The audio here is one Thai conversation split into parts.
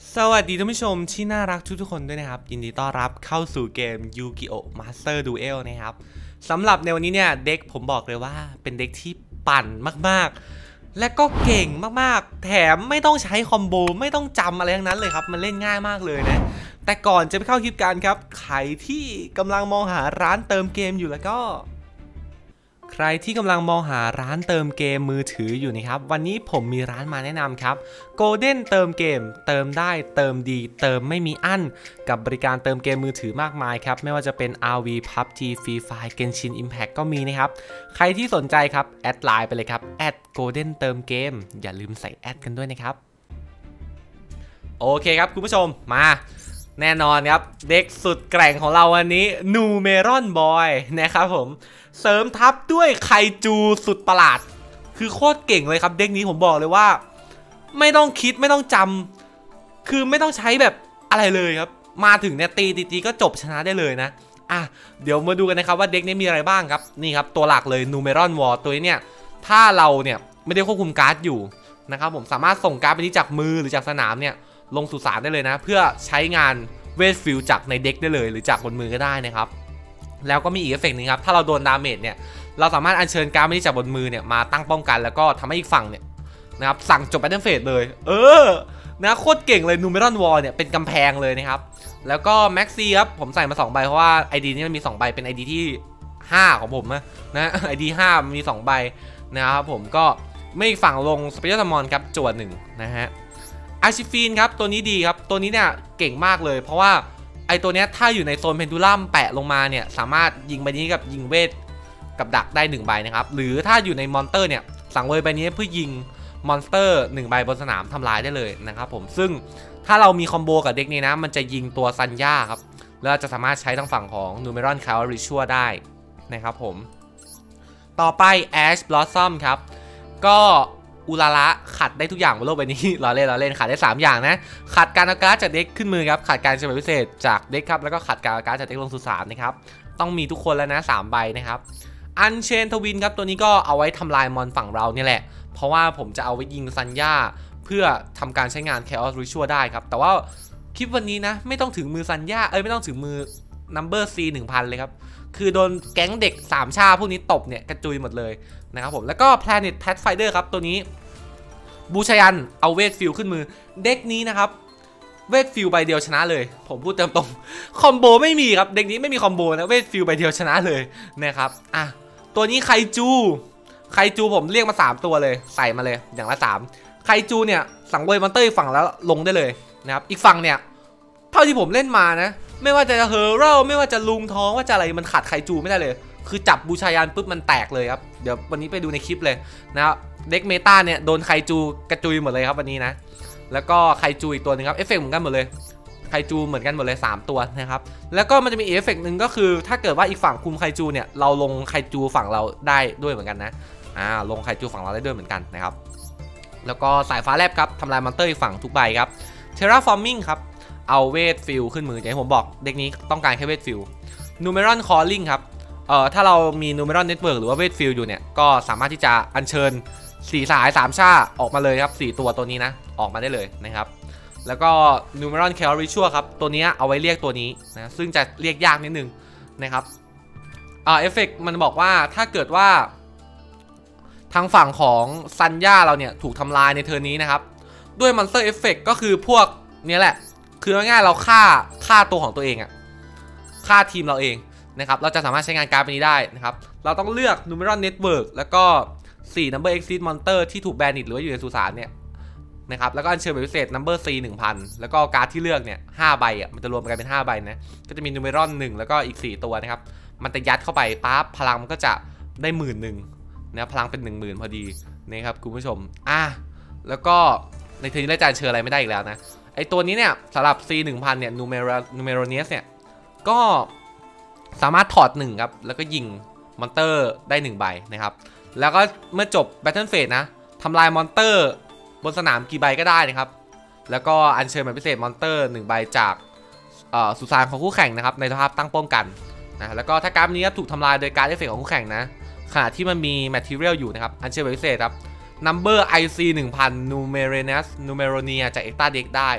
สวัสดีท่านผู้ชมที่น่ารักทุกคนด้วยนะครับยินดีต้อนรับเข้าสู่เกม Yu-Gi-Oh! Master Duel นะครับสำหรับในวันนี้เนี่ยเด็กผมบอกเลยว่าเป็นเด็กที่ปั่นมากๆและก็เก่งมากๆแถมไม่ต้องใช้คอมโบไม่ต้องจำอะไรทั้งนั้นเลยครับมันเล่นง่ายมากเลยนะแต่ก่อนจะไปเข้าคลิปกันครับใครที่กำลังมองหาร้านเติมเกมอยู่แล้วก็ใครที่กำลังมองหาร้านเติมเกมมือถืออยู่นะครับวันนี้ผมมีร้านมาแนะนำครับ Golden เติมเกมเติมได้เติมดีเติมไม่มีอั้นกับบริการเติมเกมมือถือมากมายครับไม่ว่าจะเป็น RV PUBG Free Fire Genshin Impact ก็มีนะครับใครที่สนใจครับแอดไลน์ไปเลยครับ@Golden เติมเกมอย่าลืมใส่แอดกันด้วยนะครับโอเคครับคุณผู้ชมมาแน่นอนครับเด็กสุดแกร่งของเราวันนี้นูเมรอนบอยนะครับผมเสริมทับด้วยไคจูสุดประหลาดคือโคตรเก่งเลยครับเด็กนี้ผมบอกเลยว่าไม่ต้องคิดไม่ต้องจำคือไม่ต้องใช้แบบอะไรเลยครับมาถึงเนี่ยตีก็จบชนะได้เลยนะเดี๋ยวมาดูกันนะครับว่าเด็กนี้มีอะไรบ้างครับนี่ครับตัวหลักเลยนูเมรอนวอลตัวนี้เนี่ยถ้าเราเนี่ยไม่ได้ควบคุมการ์ดอยู่นะครับผมสามารถส่งการ์ดไปนี้จากมือหรือจากสนามเนี่ยลงสู่สารได้เลยนะเพื่อใช้งานเวทฟิลจากในเด็กได้เลยหรือจากบนมือก็ได้นะครับแล้วก็มีอีกเอฟเฟกต์นึงครับถ้าเราโดนดาเมจเนี่ยเราสามารถอัญเชิญการ์ดไม่ได้จากบนมือเนี่ยมาตั้งป้องกันแล้วก็ทำให้อีกฝั่งเนี่ยนะครับสั่งจบแบทเทิลเฟสเลยนะโคตรเก่งเลยนูเมรอนวอลเนี่ยเป็นกำแพงเลยนะครับแล้วก็แม็กซี่ครับผมใส่มา2ใบเพราะว่า ID นี้มันมี2ใบเป็น ID ที่5ของผมนะID 5มันมี2ใบนะครับผมก็ไม่อีกฝั่งลงสเปเชียลซัมมอนครับจวด1นะฮะอาชิฟีนครับตัวนี้ดีครับตัวนี้เนี่ยเก่งมากเลยเพราะว่าไอตัวเนี้ยถ้าอยู่ในโซนเพนดูลัมแปะลงมาเนี่ยสามารถยิงใบนี้กับยิงเวทกับดักได้1ใบนะครับหรือถ้าอยู่ในมอนเตอร์เนี่ยสั่งเวยใบนี้เพื่อยิงมอนสเตอร์1ใบบนสนามทำลายได้เลยนะครับผมซึ่งถ้าเรามีคอมโบกับเด็กนี้นะมันจะยิงตัวซันย่าครับแล้วจะสามารถใช้ทางฝั่งของนูเมรอนคาร์ริชัวได้นะครับผมต่อไปแอชบลอสซัมครับก็อุลาระขัดได้ทุกอย่างบนโลกใบนี้เราเล่นขัดได้3อย่างนะขัดการเอาการ์ดจากเด็กขึ้นมือครับขัดการเฉลยพิเศษจากเด็กครับแล้วก็ขัดการเอาการ์ดจากเด็กลงสู่สารนะครับต้องมีทุกคนแล้วนะ3ใบนะครับอันเชนทวินครับตัวนี้ก็เอาไว้ทำลายมอนฝั่งเราเนี่ยแหละเพราะว่าผมจะเอาไว้ยิงซันย่าเพื่อทำการใช้งาน Chaos Ritual ได้ครับแต่ว่าคลิปวันนี้นะไม่ต้องถึงมือซันย่าไม่ต้องถึงมือ Number C 1000เลยครับคือโดนแก๊งเด็ก3ชาพวกนี้ตบเนี่ยกระจุยหมดเลยนะครับผมแล้วก็ Planet Pathfinder ครับตัวนี้บูชายันเอาเวทฟิลขึ้นมือเด็กนี้นะครับเวทฟิลใบเดียวชนะเลยผมพูดตรงคอมโบไม่มีครับเด็กนี้ไม่มีคอมโบนะเวทฟิลใบเดียวชนะเลยนะครับตัวนี้ไคจูผมเรียกมา3ตัวเลยใส่มาเลยอย่างละ3ไคจูเนี่ยสั่งเวย์มอนเตอร์ฝั่งแล้วลงได้เลยนะครับอีกฝั่งเนี่ยเท่าที่ผมเล่นมานะไม่ว่าจะเฮอร์เรลไม่ว่าจะลุงท้องว่าจะอะไรมันขัดไคจูไม่ได้เลยคือจับบูชายันปุ๊บมันแตกเลยครับเดี๋ยววันนี้ไปดูในคลิปเลยนะครับเด็กเมตาเนี่ยโดนไคจูกระจุยหมดเลยครับวันนี้นะแล้วก็ไคจูอีกตัวนึงครับเอฟเฟกต์เหมือนกันหมดเลยไคจูเหมือนกันหมดเลย3ตัวนะครับแล้วก็มันจะมีเอฟเฟกต์หนึ่งก็คือถ้าเกิดว่าอีกฝั่งคุมไคจูเนี่ยเราลงไคจูฝั่งเราได้ด้วยเหมือนกันนะลงไคจูฝั่งเราได้ด้วยเหมือนกันนะครับแล้วก็สายฟ้าแลบครับทำลายมอนเตอร์อีกฝั่งทุกใบครับเทราฟอร์มิงครับเอาเวทฟิลขึ้นมืออย่างที่ผมบอกเด็กนี้ต้องการแค่เวทฟิลนูเมรอนคอลลิ่งครับถ้าเรามีนูเมรอนเน็ตเวิร์กหรือว่าเวทฟิลอยู่เนี่ยก็สามารถที่จะอัญเชิญ4สาย3ชาออกมาเลยครับ4ตัวนี้นะออกมาได้เลยนะครับแล้วก็นูเมรอนแคลริชัวครับตัวนี้เอาไว้เรียกตัวนี้นะซึ่งจะเรียกยากนิดนึงนะครับเอฟเฟกต์มันบอกว่าถ้าเกิดว่าทางฝั่งของซันย่าเราเนี่ยถูกทำลายในเทอร์นี้นะครับด้วยมอนสเตอร์เอฟเฟกต์ก็คือพวกนี้แหละคือง่ายๆเราฆ่าตัวของตัวเองฆ่าทีมเราเองนะครับเราจะสามารถใช้งานการ์ดนี้ได้นะครับเราต้องเลือก Numeron Network แล้วก็4 Number Exit Monster ที่ถูกแบนนิดหรือว่าอยู่ในสุสานเนี่ยนะครับแล้วก็อัญเชิญแบบพิเศษ Number C 1000แล้วก็การ์ดที่เลือกเนี่ย5ใบมันจะรวมกันเป็น5ใบนะก็จะมี Numeron 1แล้วก็อีก4ตัวนะครับมันจะยัดเข้าไปปั๊บพลังมันก็จะได้10,000นะพลังเป็น 10,000พอดีนะครับคุณผู้ชมแล้วก็ในเทอร์นี้เราจะอัญเชิญอะไรไม่ได้อีกแล้วนะไอตัวนี้เนี่ยสำหรับ C 1000เนี่ย Numeronius เนี่ยก็สามารถถอด1ครับแล้วก็ยิงมอนเตอร์ได้1ใบนะครับแล้วก็เมื่อจบ Battle Phase นะทำลายมอนเตอร์บนสนามกี่ใบก็ได้นะครับแล้วก็อัญเชิญแบบพิเศษมอนเตอร์1ใบจากสุสานของคู่แข่งนะครับในสภาพตั้งป้องกันนะแล้วก็ถ้าการ์ดนี้ถูกทำลายโดยการ์ดเอฟเฟกต์ของคู่แข่งนะขณะที่มันมี Material อยู่นะครับอัญเชิญแบบพิเศษครับ Number IC 1000 Numeronia จาก Extra Deck ได้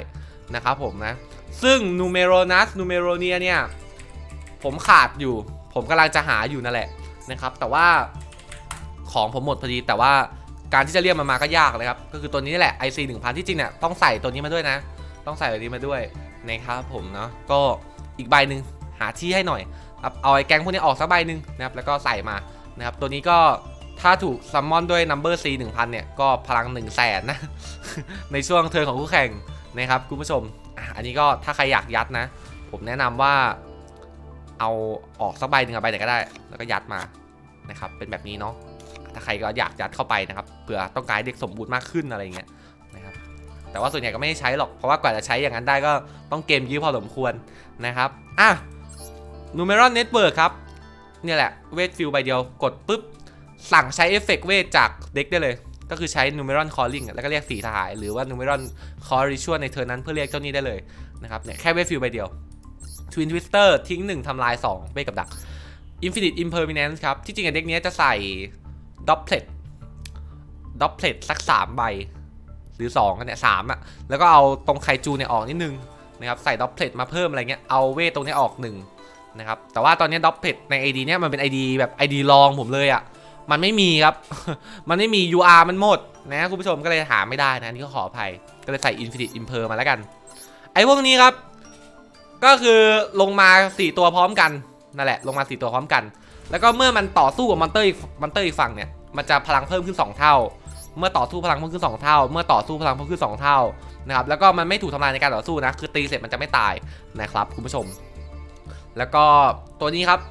นะครับผมนะซึ่งนูเมโรนัสนูเมโรเนียเนี่ยผมขาดอยู่ผมกำลังจะหาอยู่นั่นแหละนะครับแต่ว่าของผมหมดพอดีแต่ว่าการที่จะเรียกมันมาก็ยากเลยครับก็คือตัวนี้แหละ IC 1000ที่จริงเนี่ยต้องใส่ตัวนี้มาด้วยนะต้องใส่ตัวนี้มาด้วยนะครับผมเนาะก็อีกใบหนึ่งหาที่ให้หน่อยครับเอาไอ้แก๊งพวกนี้ออกสักใบหนึ่งนะครับแล้วก็ใส่มานะครับตัวนี้ก็ถ้าถูกซัมมอนด้วย Number C 1000เนี่ยก็พลัง 100,000 นะ ในช่วงเทิร์นของคู่แข่งนะครับคุณผู้ชมอันนี้ก็ถ้าใครอยากยัดนะผมแนะนำว่าเอาออกสักใบหนึ่งใบไหนก็ได้แล้วก็ยัดมานะครับเป็นแบบนี้เนาะถ้าใครก็อยากยัดเข้าไปนะครับเผื่อต้องการเด็กสมบูรณ์มากขึ้นอะไรเงี้ยนะครับแต่ว่าส่วนใหญ่ก็ไม่ได้ใช้หรอกเพราะว่ากว่าจะใช้อย่างนั้นได้ก็ต้องเกมยื้อพอสมควรนะครับนูเมรอนเน็ตเวิร์กครับเนี่ยแหละเวทฟิลใบเดียวกดปุ๊บสั่งใช้เอฟเฟกต์เวทจากเด็กได้เลยก็คือใช้นูเมรอนคอลลิ่งแล้วก็เรียก4 สหายหรือว่านูเมรอนคอริชวลในเทิร์นนั้นเพื่อเรียกเจ้านี้ได้เลยนะครับเนี่ยแค่เวทฟิลใบเดียวทวินทวิสเตอร์ทิ้ง1ทำลาย2เวทกับดักอินฟินิตอิมเพอร์มิเนนซ์ครับที่จริงเด็กนี้จะใส่ด็อปเพลตสัก3 ใบหรือ2กันเนี่ย3แล้วก็เอาตรงไคจูเนี่ยออกนิดนึงนะครับใส่ด็อปเพลตมาเพิ่มอะไรเงี้ยเอาเวทตรงนี้ออก1นะครับแต่ว่าตอนนี้ด็อปเพลตใน ID เนี่ยมันเป็น ID แบบ ID รองผมเลยมันไม่มีครับ มันไม่มี UR มันหมดนะคุณผู้ชมก็เลยหาไม่ได้นะนี่ก็ขออภัยก็เลยใส่ Infinite Imper มาแล้วกันไอ้พวกนี้ครับก็คือลงมา4 ตัวพร้อมกันนั่นแหละลงมา4 ตัวพร้อมกันแล้วก็เมื่อมันต่อสู้กับมอนเตอร์อีกฝั่งเนี่ยมันจะพลังเพิ่มขึ้น2 เท่าเมื่อต่อสู้พลังเพิ่มขึ้น2 เท่าเมื่อต่อสู้พลังเพิ่มขึ้น2 เท่านะครับแล้วก็มันไม่ถูกทำลายในการต่อสู้นะคือตีเสร็จมันจะไม่ตายนะครับคุณผู้ชมแล้วก็ตัวนี้ครับ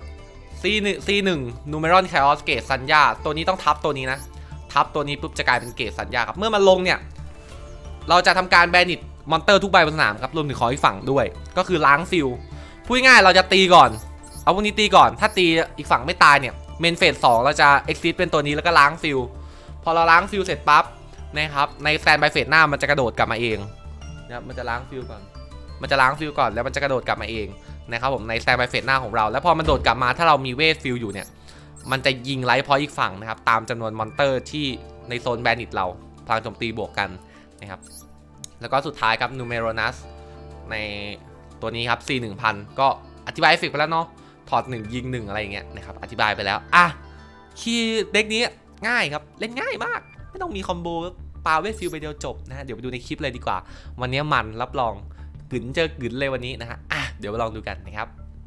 C1 นูเมรอนไคออสเกตสัญญาตัวนี้ต้องทับตัวนี้นะทับตัวนี้ปุ๊บจะกลายเป็นเกตสัญญาครับเมื่อมันลงเนี่ยเราจะทำการแบนิตมอนเตอร์ทุกใบบนสนามครับรวมถึงของอีกฝั่งด้วยก็คือล้างฟิลพูดง่ายเราจะตีก่อนเอาพวกนี้ตีก่อนถ้าตีอีกฝั่งไม่ตายเนี่ยเมนเฟส 2เราจะเอ็กซิสเป็นตัวนี้แล้วก็ล้างฟิลพอเราล้างฟิลเสร็จปั๊บนะครับในแซนไบเฟสหน้ามันจะกระโดดกลับมาเองนะครับมันจะล้างฟิลก่อนแล้วมันจะกระโดดกลับมาเองนะครับผมในแซนไบเฟสหน้าของเราแล้วพอมันโดดกลับมาถ้าเรามีเวทฟิลอยู่เนี่ยมันจะยิงไลท์พอยต์อีกฝั่งนะครับตามจำนวนมอนเตอร์ที่ในโซนแบนิตเราพลังโจมตีบวกกันนะครับแล้วก็สุดท้ายครับนูเมโรนัสในตัวนี้ครับ C1000 ก็อธิบายเอฟเฟกต์ไปแล้วเนาะถอด1ยิง1อะไรอย่างเงี้ยนะครับอธิบายไปแล้วคีย์เด็กนี้ง่ายครับเล่นง่ายมากไม่ต้องมีคอมโบปาเวทฟิลไปเดียวจบนะฮะเดี๋ยวไปดูในคลิปเลยดีกว่าวันนี้มันรับรองกึ๋นเจอกึ๋นเลยวันนี้นะฮะเดี๋ยวมาลองดูกันนะครับ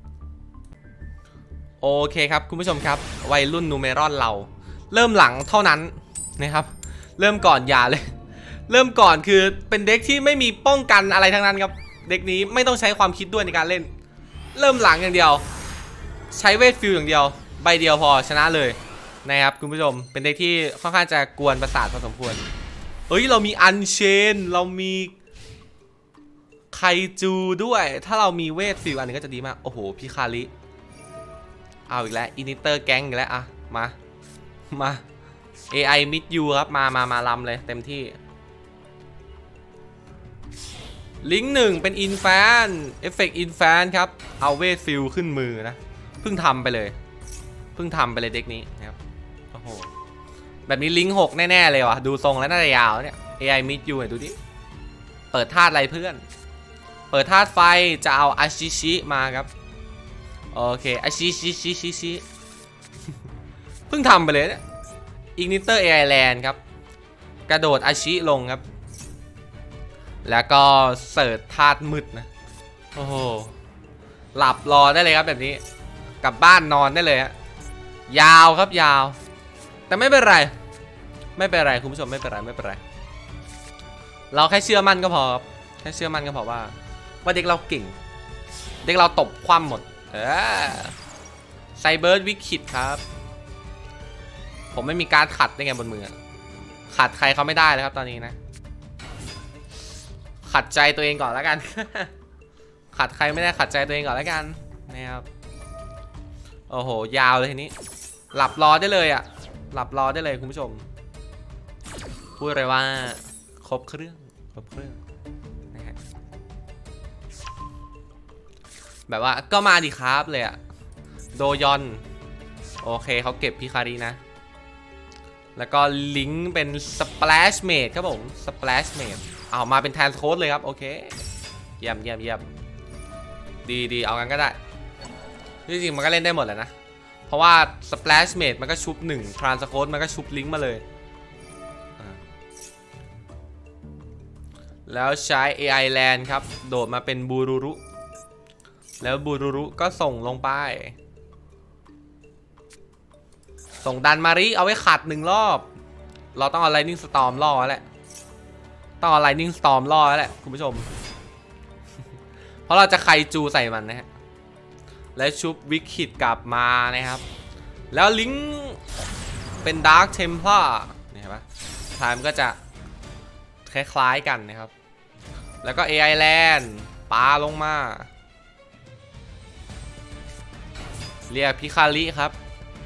โอเคครับคุณผู้ชมครับวัยรุ่นนูเมรอนเราเริ่มหลังเท่านั้นนะครับเริ่มก่อนอย่าเลยเริ่มก่อนคือเป็นเด็กที่ไม่มีป้องกันอะไรทั้งนั้นครับเด็กนี้ไม่ต้องใช้ความคิดด้วยในการเล่นเริ่มหลังอย่างเดียวใช้เวทฟิลอย่างเดียวใบเดียวพอชนะเลยนะครับคุณผู้ชมเป็นเด็กที่ค่อนข้างจะกวนประสาทพอสมควรเรามีอันเชนเรามีไคจูด้วยถ้าเรามีเวทฟิลอันนี้ก็จะดีมากโอ้โหพิคาริเอาอีกแล้วอินิเตอร์แก๊งอีกแล้วมา AI มิดยูครับมาลำเลยเต็มที่ลิงก์1เป็นอินแฟนเอฟเฟกต์อินแฟนครับเอาเวทฟิลขึ้นมือนะเพิ่งทำไปเลยเด็กนี้นะครับโอ้โหแบบนี้ลิงก์6แน่ๆเลยว่ะดูทรงแล้วน่าจะยาวเนี่ย AI มิดยูดูดิเปิดธาตุอะไรเพื่อนเปิดธาตุไฟจะเอาอาชิชิมาครับโอเคอาชิชิเพิ่งทำไปเลยเนี่ยอิกนิเตอร์ AI แลนด์ครับกระโดดอาชิลงครับแล้วก็เสิร์ชธาตุมืดนะโอ้โหหลับรอได้เลยครับแบบนี้กลับบ้านนอนได้เลยฮะยาวครับยาวแต่ไม่เป็นไรคุณผู้ชมไม่เป็นไรเราแค่เชื่อมั่นก็พอว่าเด็กเราเก่งเด็กเราตบคว่ำหมดไซเบิร์ดวิคิดครับผมไม่มีการขัดได้ไงบนมือขัดใครเขาไม่ได้เลยครับตอนนี้นะขัดใจตัวเองก่อนแล้วกัน ขัดใครไม่ได้ขัดใจตัวเองก่อนแล้วกันนะครับโอ้โหยาวเลยทีนี้หลับรอได้เลยหลับรอได้เลยคุณผู้ชมพูดเลยว่าครบเครื่องนะฮะแบบว่าก็มาดิครับเลยโดยอนโอเคเขาเก็บพิคารีนะแล้วก็ลิงก์เป็นสเปลชเมดครับผมสเปลชเมดเอามาเป็นแทนโค้ดเลยครับโอเคเยี่ยมดีเอากันก็ได้จริงๆมันก็เล่นได้หมดแหละนะเพราะว่า Splash Mage มันก็ชุบ1 Transcode มันก็ชุบลิงก์มาเลยแล้วใช้ AI Land ครับโดดมาเป็นบูรุรุแล้วบูรุรุก็ส่งลงไปส่งดันมาริเอาไว้ขัด1 รอบเราต้องเอา Lightning Storm ล่อแล้วแหละต้องเอา Lightning Storm ล่อแล้วแหละคุณผู้ชม เพราะเราจะไคจูใส่มันนะฮะและชุบวิคิดกลับมานะครับแล้วลิงก์เป็น Dark Templar นี่เห็นปะทายมันก็จะคล้ายๆกันนะครับแล้วก็ AI Land ปาลงมาเรียกพิคาริครับ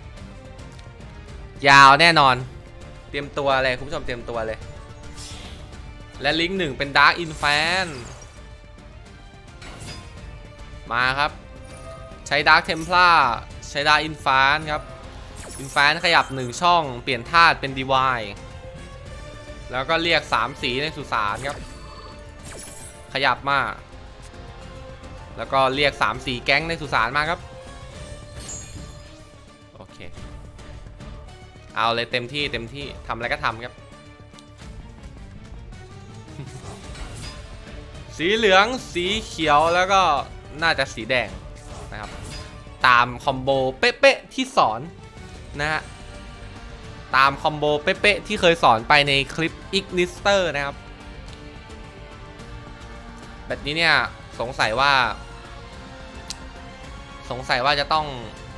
ยาวแน่นอนเตรียมตัวเลยคุณผู้ชมเตรียมตัวเลยและลิงก์1เป็น Dark Infant มาครับใช้ Dark Templar ใช้ Dark Infant ครับ Infant ขยับ1 ช่องเปลี่ยนธาตุเป็น Divine แล้วก็เรียก3 สีในสุสานครับขยับมาแล้วก็เรียก3 สีแก๊งในสุสานมาครับโอเคเอาเลยเต็มที่ทำอะไรก็ทำครับ สีเหลืองสีเขียวแล้วก็น่าจะสีแดงนะครับตามคอมโบเป๊ะๆที่สอนนะฮะตามคอมโบเป๊ะๆที่เคยสอนไปในคลิป Ignister นะครับแบบนี้เนี่ยสงสัยว่าจะต้อง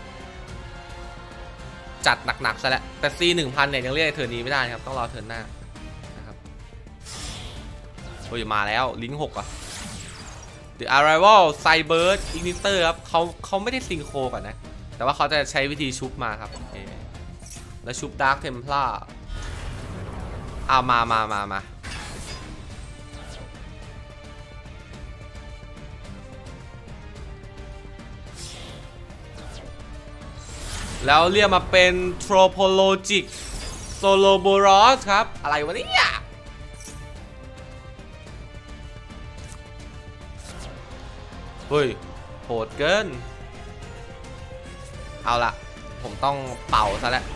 จัดหนักๆซะแล้วแต่ C1000 เนี่ยยังเรียกเทิร์นนี้ไม่ได้ครับต้องรอเทิร์นหน้านะครับโอ้ยมาแล้วลิงก์6อ่ะ The Arrival Cyber Ignitor ครับเขาไม่ได้ซิงโครกันนะแต่ว่าเขาจะใช้วิธีชุบมาครับแล้วชุบ Dark Templar เอามาแล้วเรียกมาเป็น Tropologic Soloboros ครับอะไรวะเนี่ยเฮ้ยโหดเกินเอาละผมต้องเป่าซะแล้ว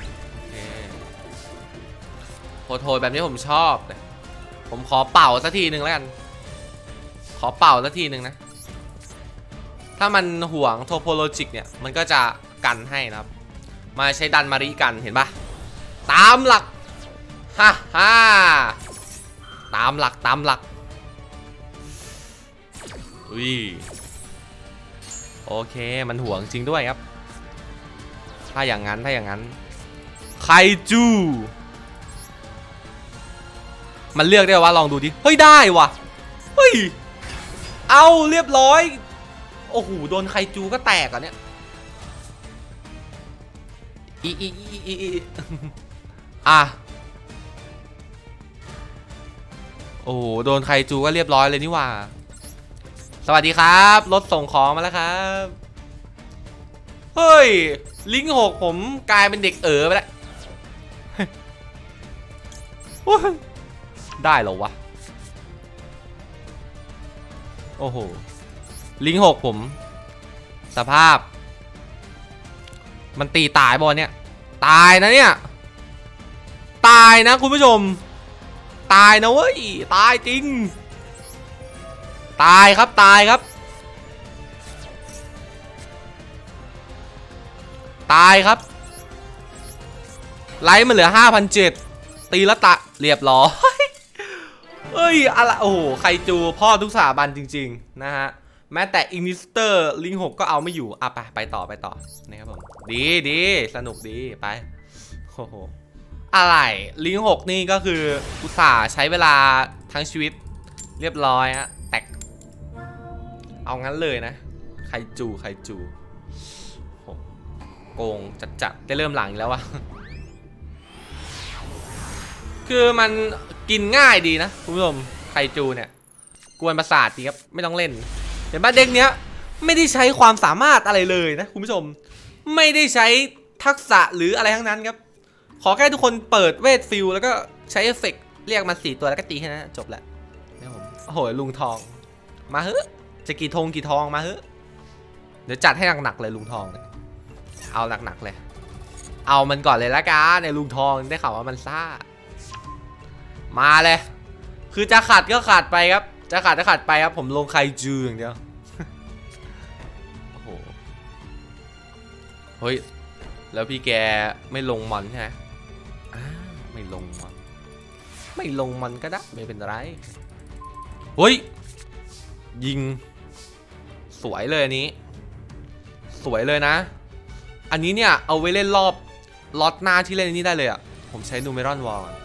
โหดแบบนี้ผมชอบเลยผมขอเป่าสักทีหนึ่งแล้วกันขอเป่าสักทีหนึ่งนะถ้ามันห่วง Topologic เนี่ยมันก็จะกันให้นะครับมาใช้ดันมารีกันเห็นปะตามหลักฮ่าตามหลักอุ้ยโอเคมันห่วงจริงด้วยครับถ้าอย่างนั้นไคจูมันเลือกได้ว่าลองดูดิเฮ้ยได้วะเฮ้ยเอาเรียบร้อยโอ้โหโดนไคจูก็แตกอ่ะเนี่ยอ่ะโอ้โหโดนไคจูก็เรียบร้อยเลยนี่ว่าสวัสดีครับรถส่งของมาแล้วครับเฮ้ยลิงก์6ผมกลายเป็นเด็กไปแล้วได้เหรอวะโอ้โหลิงก์6ผมสภาพมันตีตายบอลเนี่ยตายนะเนี่ยตายนะคุณผู้ชมตายนะเว้ยตายจริงตายครับตายครับไลท์มันเหลือ 5,700 ตีละตะเรียบร้อยเอ้ยอะไรโอ้โหไคจูพ่อทุกสถาบันจริงๆนะฮะแม้แต่อินิสเตอร์ลิง6ก็เอาไม่อยู่อ่ะไปต่อนะครับผมดีสนุกดีไปโอ้โหอะไรลิง6นี่ก็คืออุตส่าห์ใช้เวลาทั้งชีวิตเรียบร้อยฮะแตกเอางั้นเลยนะไคจูโกงจัดได้เริ่มหลังอีกแล้ววะคือมันกินง่ายดีนะคุณผู้ชมไคจูเนี่ยกวนประสาทดีครับไม่ต้องเล่นเห็นป่ะเด็กเนี้ยไม่ได้ใช้ความสามารถอะไรเลยนะคุณผู้ชมไม่ได้ใช้ทักษะหรืออะไรทั้งนั้นครับขอแค่ทุกคนเปิดเวทฟิลแล้วก็ใช้เอฟเฟกต์เรียกมา4 ตัวแล้วก็ตีแค่นั้นจบแล้วนะครับผมโอ้โหลุงทองมาเฮ้ยจะกี่ทองมาเฮ้ยเดี๋ยวจัดให้หนักๆเลยลุงทองเอาหนักๆเลยเอามันก่อนเลยละกันในลุงทองได้ข่าวว่ามันซ่ามาเลยคือจะขาดก็ขาดไปครับจะขาดก็ขาดไปครับผมลงไคจูอย่างเดียวโอ้โหเฮ้ยแล้วพี่แกไม่ลงมอนใช่ไหมไม่ลงมอนก็ได้ไม่เป็นไรเฮ้ยยิงสวยเลยอันนี้สวยเลยนะอันนี้เนี่ยเอาไว้เล่นรอบล็อตหน้าที่เล่นนี้ได้เลยอ่ะผมใช้นูเมรอนวอล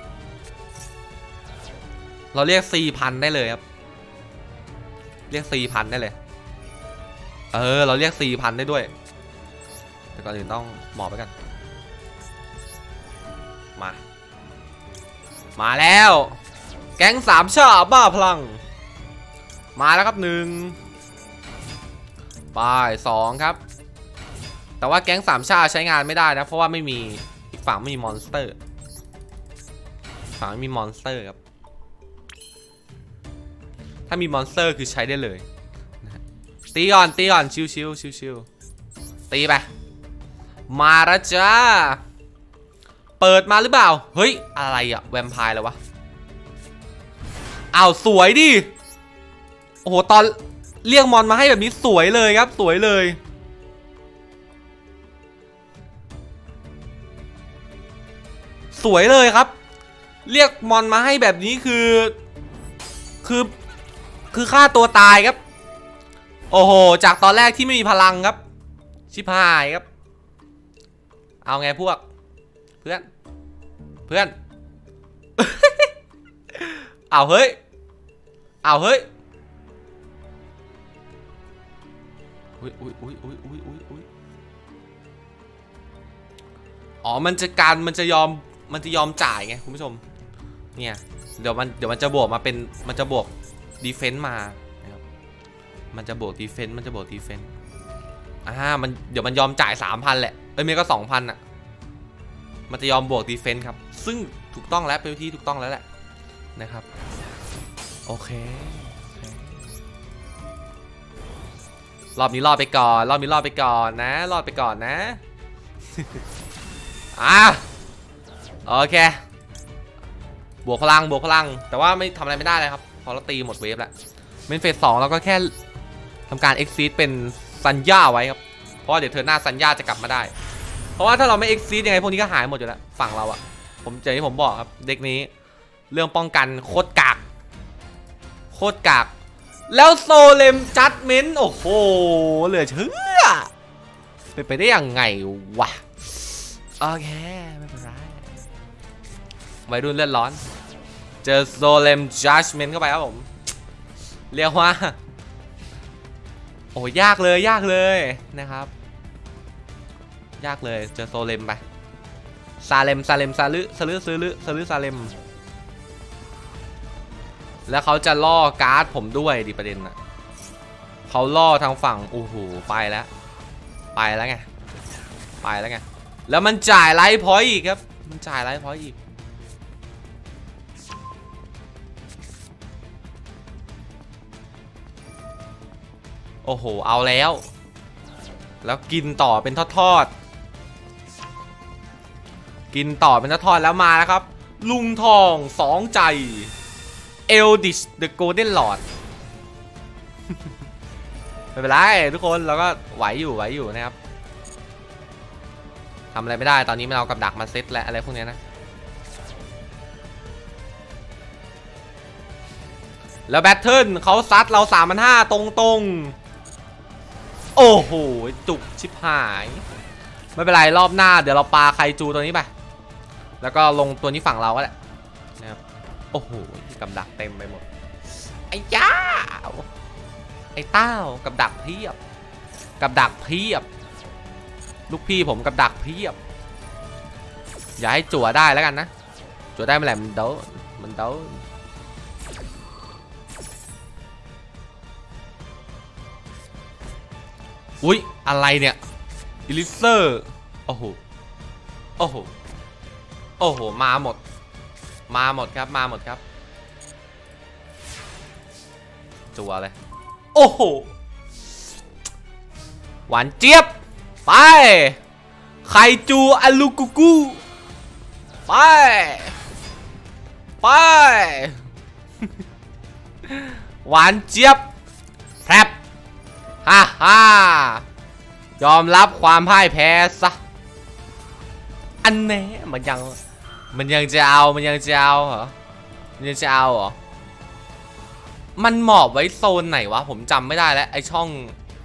เราเรียก 4,000 ได้เลยครับเรียก 4,000 ได้เลยเราเรียก 4,000 ได้ด้วยแต่ก่อนอื่นต้องหมอบไปกันมาแล้วแก๊งสามชาบ้าพลังมาแล้วครับ1ป้าย2ครับแต่ว่าแก๊งสามชาใช้งานไม่ได้นะเพราะว่าไม่มีอีกฝั่งไม่มีมอนสเตอร์ฝั่งไม่มีมอนสเตอร์ครับถ้ามีมอนสเตอร์คือใช้ได้เลยตีก่อนชิวตีไปมาแล้วจ้าเปิดมาหรือเปล่าเฮ้ยอะไรอะแวมไพร์แล้ววะอ้าวสวยดิโอ้โหตอนเรียกมอนมาให้แบบนี้สวยเลยครับสวยเลยครับเรียกมอนมาให้แบบนี้คือฆ่าตัวตายครับโอ้โหจากตอนแรกที่ไม่มีพลังครับชิบหายครับเอาไงพวกเพื่อนเอาเฮ้ยอุ้ยอ๋อมันจะยอมจ่ายไงคุณผู้ชมเนี่ยเดี๋ยวมันจะบวกมาเป็นมันจะบวกดีเฟนซ์มานะครับมันจะบวกดีเฟนซ์มันเดี๋ยวมันยอมจ่าย 3,000 แหละไม่ก็ 2,000 อ่ะมันจะยอมบวกดีเฟนซ์ครับซึ่งถูกต้องแล้วเป็นวิธีถูกต้องแล้วแหละนะครับโอเครอบนี้รอดไปก่อนนะโอเคบวกพลังแต่ว่าไม่ทำอะไรไม่ได้เลยครับพอเราตีหมดเวฟแล้วเป็นเฟส 2เราก็แค่ทำการ exceed เป็นซันย่าไว้ครับเพราะเดี๋ยวเธอหน้าซันย่าจะกลับมาได้เพราะว่าถ้าเราไม่ exceed ยังไงพวกนี้ก็หายหมดอยู่แล้วฝั่งเราอะที่ผมบอกครับเด็กนี้เรื่องป้องกันโคตรกากแล้วโซเลมจัดเมนต์โอ้โหเหลือเชื่อเป็นไปได้ยังไงวะโอเคไม่เป็นไรวัยรุ่นเลือดร้อนเจอโซเลมจัดเมนต์เข้าไปครับผมเรียกว่าโอ้ยากเลยนะครับยากเลยเจอโซเลมไปซาลึซาเลมแล้วเขาจะล่อการ์ดผมด้วยดิประเด็นน่ะเขาล่อทางฝั่งโอ้โหไปแล้วไงแล้วมันจ่ายไลฟ์พอยต์อีกครับโอ้โหเอาแล้วกินต่อเป็นทอดแล้วมาแล้วครับลุงทอง2ใจเอลดิชเดอะโกลเด้นหลอดไม่เป็นไรทุกคนเราก็ไหวอยู่นะครับทำอะไรไม่ได้ตอนนี้มันเอากับดักมาเซตและอะไรพวกนี้นะแล้วแบทเทิลเขาซัดเรา 3,500 ตรงโอ้โหจุกชิบหายไม่เป็นไรรอบหน้าเดี๋ยวเราปาไคจูตัวนี้ไปแล้วก็ลงตัวนี้ฝั่งเราก็แหละนะครับโอ้โหกับดักเต็มไปหมดไอ้ย่าไอ้เต้ากับดักเพียบลูกพี่ผมกับดักเพียบอย่าให้จั่วได้แล้วกันนะจั่วได้เมื่อไหร่มันเดาอุ๊ยอะไรเนี่ยอิลิเซอร์โอ้โหมาหมดครับจั่วเลยโอ้โหหวานเจี๊ยบไปไข่จูอาลูกูกูไปไปหวานเจี๊ยบแพรบฮ่าฮ่ายอมรับความพ่ายแพ้ซะอันแน่มันยังจะเอาเหรอมันยังจะเอาเหรอมันหมอบไว้โซนไหนวะผมจำไม่ได้แล้วไอช่อง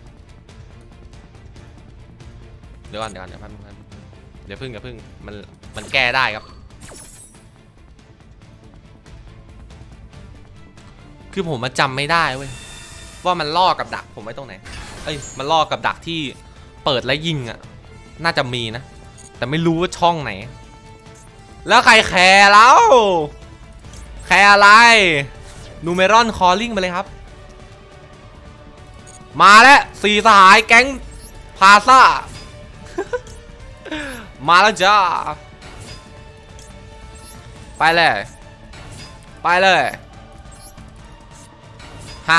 เดี๋ยวก่อนเดี๋ยวพึ่งมันแก้ได้ครับคือผมมาจำไม่ได้เว้ยว่ามันล่อกับดักผมไว้ตรงไหนมันล่อกับดักที่เปิดและยิงอ่ะน่าจะมีนะแต่ไม่รู้ว่าช่องไหนแล้วใครแคร์แล้วแคร์อะไรนูเมรอนคอลลิ่งไปเลยครับมาแล้วสี่สหายแก๊งพาซ่า มาแล้วจ้าไปเลยฮ่า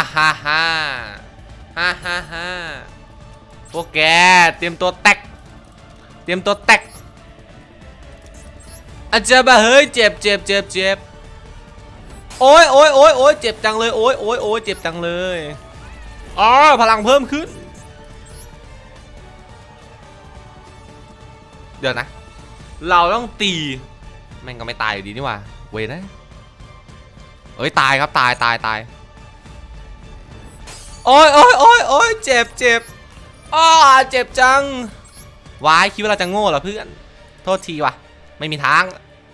พวกแกเตรียมตัวแตกอาจจะแบบเฮ้ยเจ็บโอ้ยเจ็บจังเลยโอ้ยเจ็บจังเลยอ๋อพลังเพิ่มขึ้นเดี๋ยวนะเราต้องตีแม่งก็ไม่ตายอยู่ดีนี่ว่าเว้ยนะตายครับตายโอ้ยเจ็บอ้อเจ็บจังวายคิดว่าเราจะโง่เหรอเพื่อนโทษทีว่ะไม่มีทาง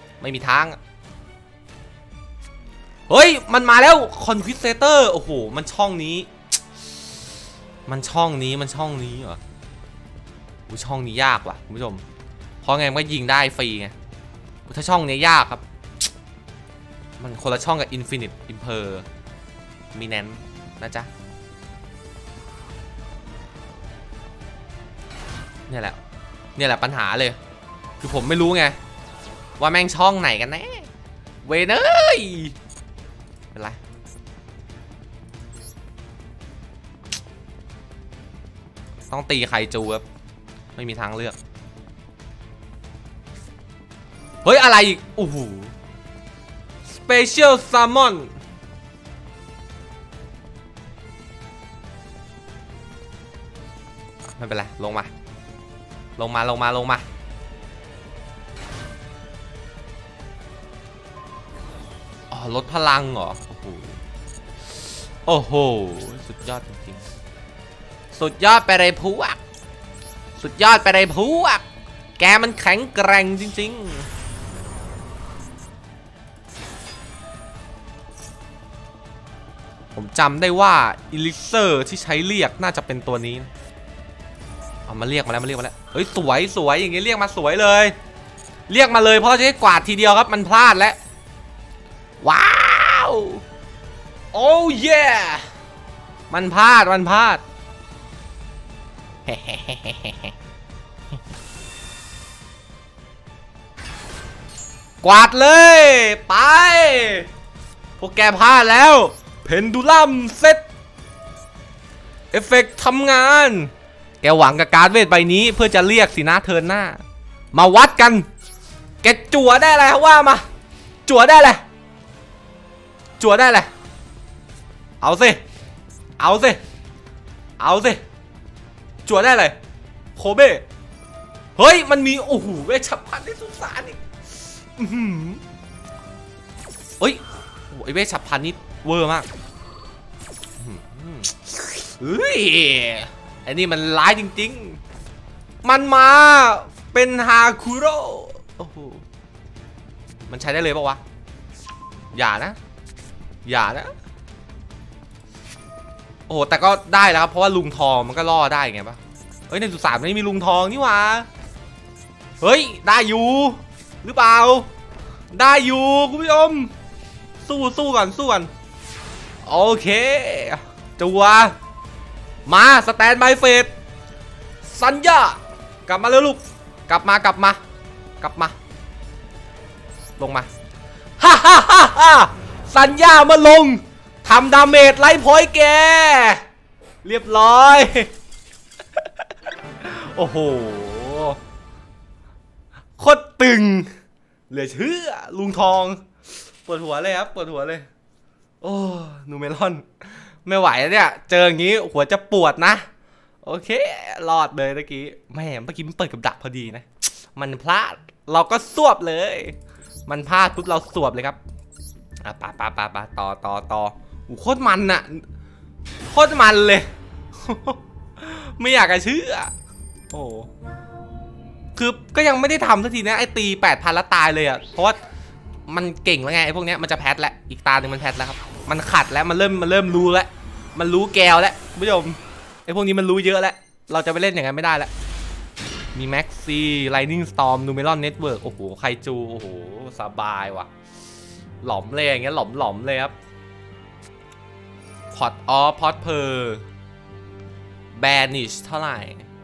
เฮ้ยมันมาแล้วคอนควิสเตอร์โอ้โหมันช่องนี้เหรอช่องนี้ยากว่ะคุณผู้ชมเพราะไงมันก็ยิงได้ฟรีไงถ้าช่องนี้ยากครับมันคนละช่องกับ Infinite Imper มีแนนนะจ๊ะเนี่ยแหละปัญหาเลยคือผมไม่รู้ไงว่าแม่งช่องไหนกันแน่เวนเอ้ยเป็นไรต้องตีไคจูครับไม่มีทางเลือกเฮ้ยอะไรอีกโอ้โห Special Summon ไม่เป็นไรลงมาอ๋อลดพลังเหรอโอ้โหสุดยอดจริงๆสุดยอดไปเลยพวกแกมันแข็งแกร่งจริงๆผมจำได้ว่าอิลิเซอร์ที่ใช้เรียกน่าจะเป็นตัวนี้เอามาเรียกมาแล้วเฮ้ยสวยอย่างงี้เรียกมาสวยเลยเรียกมาเลยเพราะจะให้กวาดทีเดียวครับมันพลาดแล้วว้าวโอ้เย่มันพลาดกวาดเลยไปพวกแกพลาดแล้วเพนดูลัมเซตเอฟเฟกต์ทำงานแกหวังกับการ์ดเวทใบนี้เพื่อจะเรียกสินะเทิร์นหน้ามาวัดกันแกจั่วได้อะไรว่ามาจั่วได้เลยเอาสิจั่วได้เลยโคเบ้เฮ้ยมันมีโอ้โหเวชภัณฑ์ที่สุสานอีกเฮ้ยไอเวชภัณฑ์นี่เวอร์มากเฮ้ยไอ้นี่มันร้ายจริงๆมันมาเป็นฮาคุโร่โอ้โหมันใช้ได้เลยปะวะอย่านะโอ้โหแต่ก็ได้แล้วครับเพราะว่าลุงทองมันก็ล่อได้ไงปะเฮ้ยในสุสานไม่มีลุงทองนี่หว่าเฮ้ยได้อยู่หรือเปล่าได้อยู่คุณผู้ชมสู้ก่อนโอเคจัวมาสแตนบายเฟสสัญญากลับมาเลยลูกกลับมาลงมาฮ่าสัญญามาลงทำดาเมจไล่พอยแกเรียบร้อย โอ้โหโคตรตึงเหลือเชื่อลุงทองปวดหัวเลยครับปวดหัวเลยโอ้นูเมลอนไม่ไหวแล้วเนี่ยเจออย่างนี้หัวจะปวดนะโอเครอดเลยเมื่อกี้แม่เมื่อกี้มันเปิดกับดักพอดีนะมันพลาดเราก็สวบเลยมันพลาดปุ๊บเราสวบเลยครับปะต่อโคตรมันอะโคตรมันเลย ไม่อยากจะเชื่อโอ้คือก็ยังไม่ได้ทำสักทีนะไอตี 8,000 แล้วตายเลยอะเพราะว่ามันเก่งแล้วไงไอพวกเนี้ยมันจะแพทแล้วอีกตาหนึ่งมันแพทแล้วครับมันขัดแล้วมันเริ่มรู้แล้วมันรู้แกวแล้วคุณผู้ชมไอพวกนี้มันรู้เยอะแล้วเราจะไปเล่นอย่างนั้นไม่ได้แล้วมีแม็กซี่ไลนิ่งสตอร์มนูเมลอนเน็ตเวิร์กโอ้โหไคจูโอ้โหสบายว่ะหลอมเลยอย่างเงี้ยหลอมเลยครับพอตออฟพอตเพอร์แบนิชเท่าไหร่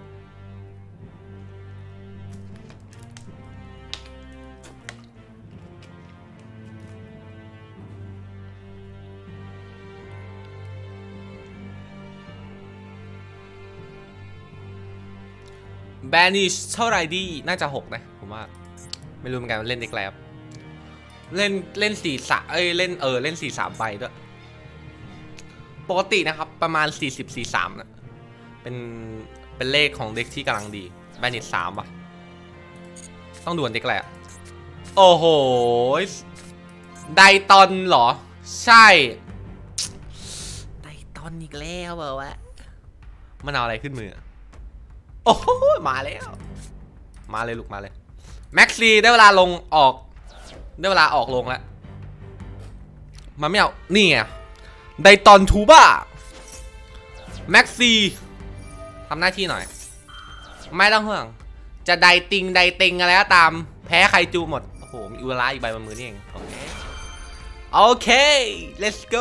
แบนิชเท่าไหร่ดีน่าจะ6นะผมว่าไม่รู้เหมือนกันเล่นเด็กแล้วเล่น4-3เล่น4-3 ใบด้วยปกตินะครับประมาณ40-43นะเป็นเลขของเด็กที่กำลังดีแบนิช3ว่ะต้องดวลเด็กแล้วโอ้โหไดตอนเหรอใช่ไดตอนอีกแล้วเหรอวะมันเอาอะไรขึ้นมือโอ้โหมาแล้วมาเลยลูกมาเลยแม็กซี่ได้เวลาลงออกได้เวลาออกลงแล้วมันไม่เอานี่ไงไดตอนทูบ้าแม็กซี่ทำหน้าที่หน่อยไม่ต้องห่วงจะไดติงอะไรก็ตามแพ้ใครจูหมดโอ้โหมีอุลาอีกใบบนมือนี่เองโอเค let's go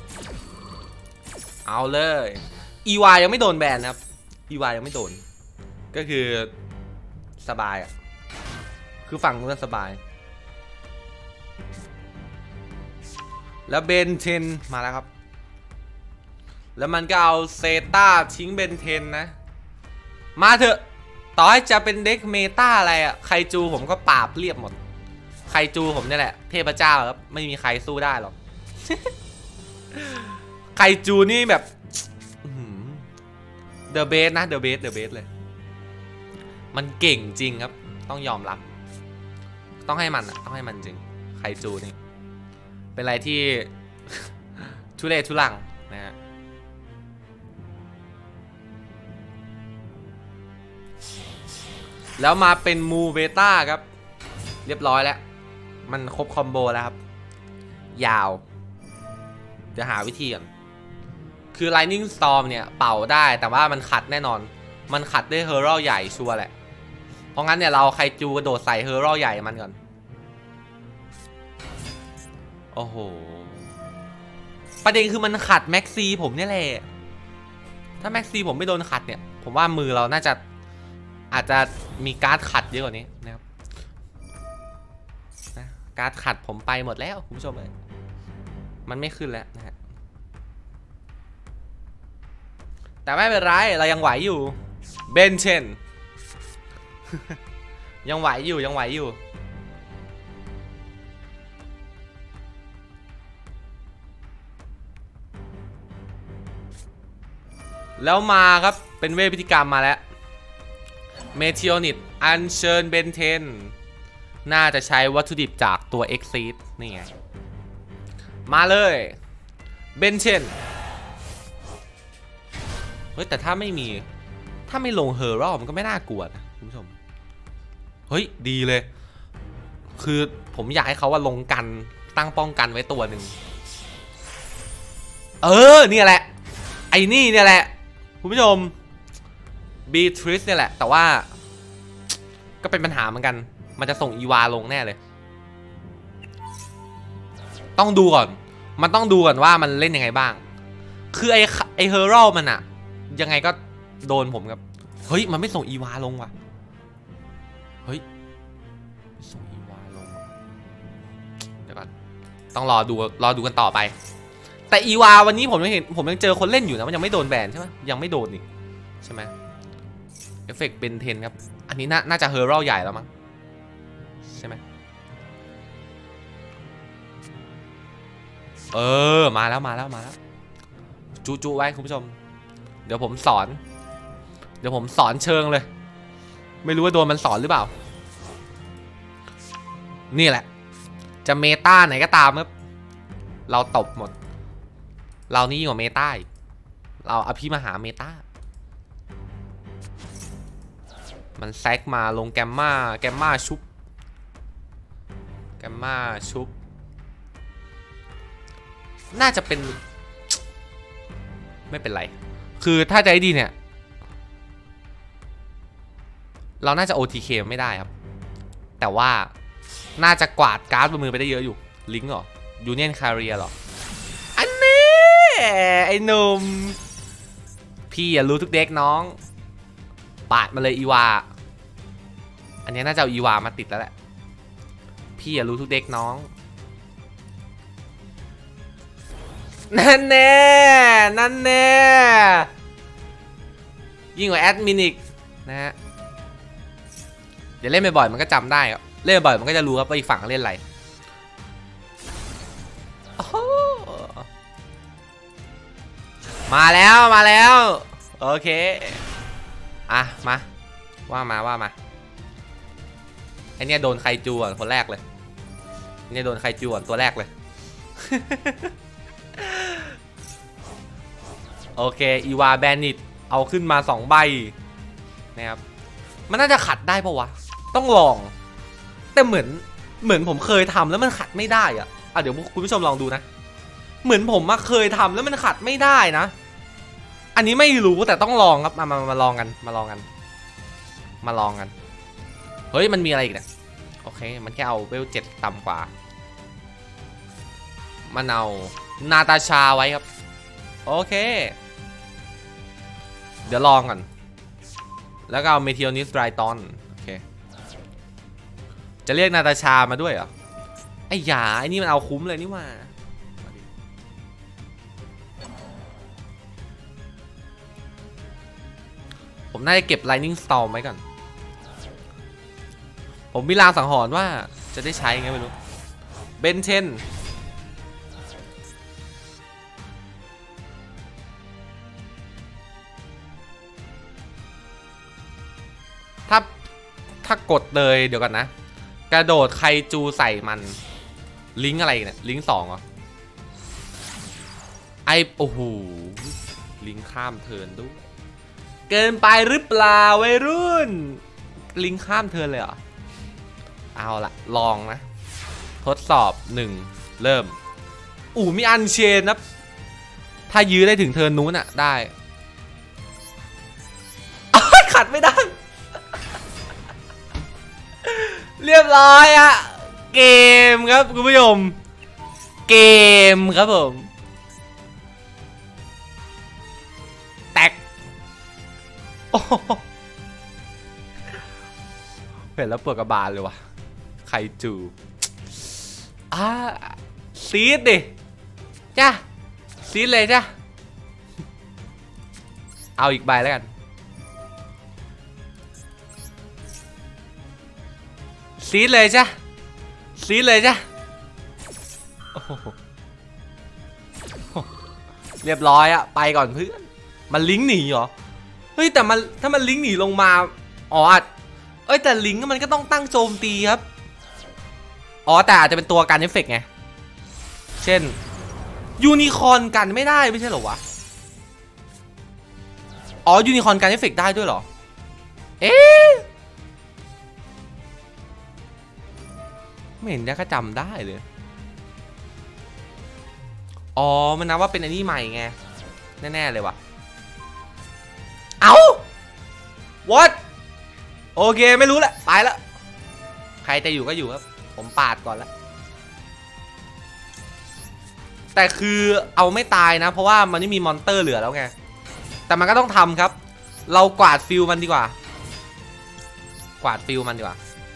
เอาเลยอีวายังไม่โดนแบนนะครับอีวายังไม่โดนก็คือสบายอ่ะคือฝั่งนู้นสบายแล้วเบนเทนมาแล้วครับแล้วมันก็เอาเซต้าทิ้งเบนเทนนะมาเถอะต่อให้จะเป็นเด็กเมตาอะไรอ่ะไคจูผมก็ปราบเรียบหมดไคจูผมนี่แหละเทพเจ้าครับไม่มีใครสู้ได้หรอก ไคจูนี่แบบเดอะเบสนะเดอะเบสเลยมันเก่งจริงครับต้องยอมรับต้องให้มันจริงไคจูนี่เป็นอะไรที่ ทุเรศทุลังนะฮะแล้วมาเป็นมูเบต้าครับเรียบร้อยแล้วมันครบคอมโบแล้วครับยาวจะหาวิธีก่อนคือ Lightning Storm เนี่ยเป่าได้แต่ว่ามันขัดแน่นอนมันขัดด้วยเฮอร์โร่ใหญ่ชัวร์แหละเพราะงั้นเนี่ยเราไคจูกระโดดใส่เฮอร์โร่ใหญ่มันก่อนโอ้โหประเด็นคือมันขัดแม็กซีผมนี่แหละถ้าแม็กซีผมไม่โดนขัดเนี่ยผมว่ามือเราน่าจะอาจจะมีการ์ดขัดเยอะกว่านี้นะครับนะการ์ดขัดผมไปหมดแล้วคุณผู้ชมเลยมันไม่ขึ้นแล้วนะฮะแต่ไม่เป็นไรเรายังไหวอยู่เบนเชน ยังไหวอยู่แล้วมาครับเป็นเวทพิธีกรรมมาแล้วเมทิโอนิตอัญเชิญเบนเทนน่าจะใช้วัตถุดิบจากตัว Exceed นี่ไงมาเลยเบนเทนเฮ้ยแต่ถ้าไม่ลงเฮอร์โร่มันก็ไม่น่ากลัวนะคุณผู้ชมเฮ้ยดีเลยคือผมอยากให้เขาว่าลงกันตั้งป้องกันไว้ตัวหนึ่งเนี่ยแหละไอ้นี่เนี่ยแหละคุณผู้ชมบีทริสเนี่ยแหละแต่ว่าก็เป็นปัญหาเหมือนกันมันจะส่งอีวาลงแน่เลยต้องดูก่อนมันต้องดูก่อนว่ามันเล่นยังไงบ้างคือไอเฮอร์โร่มันอะยังไงก็โดนผมครับเฮ้ยมันไม่ส่งอีวาลงว่ะเฮ้ยส่งอีวาลงเดี๋ยวก่อนต้องรอดูกันต่อไปแต่อีวาวันนี้ผมยังเห็นผมยังเจอคนเล่นอยู่นะมันยังไม่โดนแบนใช่ไหมยังไม่โดนอีกใช่ไหมเอฟเฟกต์เบนเทนครับอันนี้น่าจะเฮอร์เรลใหญ่แล้วมั้งใช่ไหมมาแล้วจูไว้คุณผู้ชมเดี๋ยวผมสอนเชิงเลยไม่รู้ว่าโดนมันสอนหรือเปล่านี่แหละจะเมตาไหนก็ตามครับเราตบหมดเรานี่ยิ่งกว่าเมตาเราอภิมหาเมตามันแซกมาลงแกมมาชุบน่าจะเป็นไม่เป็นไรคือถ้าใจดีเนี่ยเราน่าจะ OTK ไม่ได้ครับแต่ว่าน่าจะกวาดการ์ดบนมือไปได้เยอะอยู่ลิงก์หรอยูเนียนคาเรียหรออันนี้ไอ้หนุ่มพี่อย่ารู้ทุกเด็กน้องปาดมาเลยอีวาอันนี้น่าจะเอาอีวามาติดแล้วแหละพี่อย่ารู้ทุกเด็กน้องนั่นแน่ยิ่งกว่าแอดมินอีกนะฮะเดี๋ยวเล่นบ่อยๆมันก็จำได้ครับเล่นบ่อยมันก็จะรู้ครับว่าอีกฝั่งเล่นอะไรมาแล้วโอเคอ่ะมาว่ามาไอเนี้ยโดนไคจูอ่ะคนแรกเลยเนี่ยโดนไคจูอ่ะตัวแรกเลย โอเคอีวาแบนิตเอาขึ้นมา2 ใบนะครับมันน่าจะขัดได้ปะวะต้องลองแต่เหมือนผมเคยทำแล้วมันขัดไม่ได้อ่ะเดี๋ยวคุณผู้ชมลองดูนะเหมือนผมเคยทำแล้วมันขัดไม่ได้นะอันนี้ไม่รู้แต่ต้องลองครับมาลองกันเฮ้ยมันมีอะไรอีกเนี่ยโอเคมันแค่เอาเวล7ต่ำกว่ามันเอานาตาชาไว้ครับโอเคเดี๋ยวลองก่อนแล้วก็เอาเมทิโอนิสไรตอนโอเคจะเรียกนาตาชามาด้วยเหรอไอ้หยาไอ้นี่มันเอาคุ้มเลยนี่ว่าผมน่าจะเก็บ Lightning Storm ไว้ก่อนผมมีลางสังหรณ์ว่าจะได้ใช้ไงไม่รู้เบนเทนถ้ากดเลยเดี๋ยวกันนะกระโดดไคจูใส่มันลิงก์อะไรเนี่ยลิงก์2เหรอโอ้โหลิงก์ข้ามเทิร์นด้วยเกินไปหรือเปล่าวัยรุ่นลิงก์ข้ามเทิร์นเลยเหรอเอาละลองนะทดสอบ1เริ่มมีอันเชนนะถ้ายื้อได้ถึงเทิร์นนู้นอะได้ขัดไม่ได้เรียบร้อยอะเกมครับคุณผู้ชมเกมครับผมแตกเห็นแล้วปวดกระบาลเลยวะไคจูซีดดิจ้ะซีดเลยจ้ะเอาอีกใบแล้วกันซีดเลยจ้ะเรียบร้อยอะไปก่อนเพื่อนมันลิงก์หนีเหรอเฮ้ยแต่มันถ้ามันลิงก์หนีลงมาแต่ลิงก์มันก็ต้องตั้งโจมตีครับแต่อาจจะเป็นตัวการเอฟเฟกต์ไงเช่นยูนิคอร์นกันไม่ได้ไม่ใช่เหรอวะยูนิคอร์นกันเอฟเฟกต์ได้ด้วยเหรอไม่เห็นได้ก็จำได้เลยมันนับว่าเป็นอันนี้ใหม่ไงแน่ๆเลยวะwhat โอเคไม่รู้แหละไปแล้วใครจะอยู่ก็อยู่ครับผมปาดก่อนแล้วแต่คือเอาไม่ตายนะเพราะว่ามันไม่มีมอนเตอร์เหลือแล้วไงแต่มันก็ต้องทำครับเรากวาดฟิลมันดีกว่า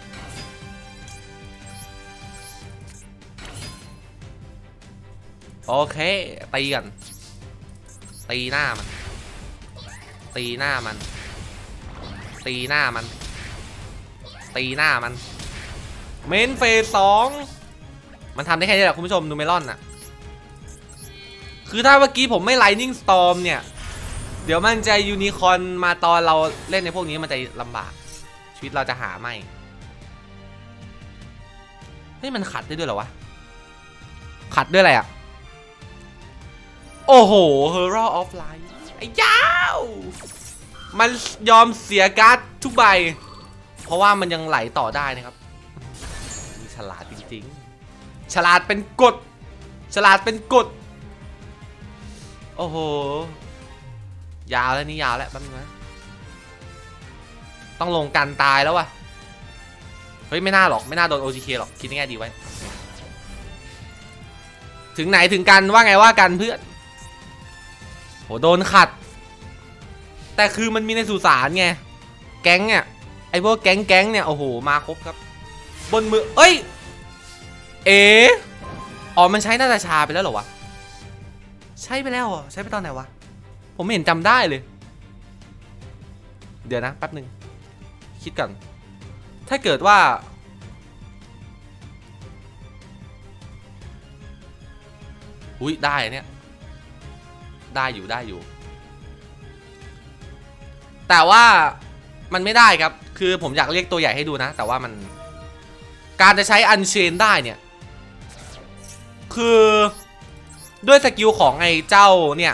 โโอเคตีกันตีหน้ามันตีหน้ามันตีหน้ามันตีหน้ามันเมนเฟส2มันทำได้แค่นี้แหละคุณผู้ชมนูเมลอนน่ะคือถ้าเมื่อกี้ผมไม่ไลนิ่งสตอร์มเนี่ยเดี๋ยวมันจะยูนิคอร์นมาตอนเราเล่นในพวกนี้มันจะลำบากชีวิตเราจะหาไม่เฮ้ยมันขัดได้ด้วยเหรอวะขัดด้วยอะไรอ่ะโอ้โห Herald of Light ไอ้ยาวมันยอมเสียการ์ดทุกใบเพราะว่ามันยังไหลต่อได้นะครับฉลาดจริงๆฉลาดเป็นกฎฉลาดเป็นกฎโอ้โหยาวแล้วนี่ยาวแล้วแป๊บนึงนะต้องลงกันตายแล้ววะเฮ้ยไม่น่าหรอกไม่น่าโดน OGK หรอกคิดง่ายดีไว้ถึงไหนถึงกันว่าไงว่ากันเพื่อนโหโดนขัดแต่คือมันมีในสุสานไงแก๊งเนี่ยไอพวกแก๊งเนี่ยโอ้โหมาครบครับบนมือเอ้ยอ๋อมันใช้นาตาชาไปแล้วเหรอวะใช้ไปแล้วเหรอใช้ไปตอนไหนวะผมไม่เห็นจำได้เลยเดี๋ยวนะแป๊บหนึ่งคิดก่อนถ้าเกิดว่าอุ้ยได้เนี่ยได้อยู่แต่ว่ามันไม่ได้ครับคือผมอยากเรียกตัวใหญ่ให้ดูนะแต่ว่ามันการจะใช้อันเชนได้เนี่ยคือด้วยสกิลของไอ้เจ้าเนี่ย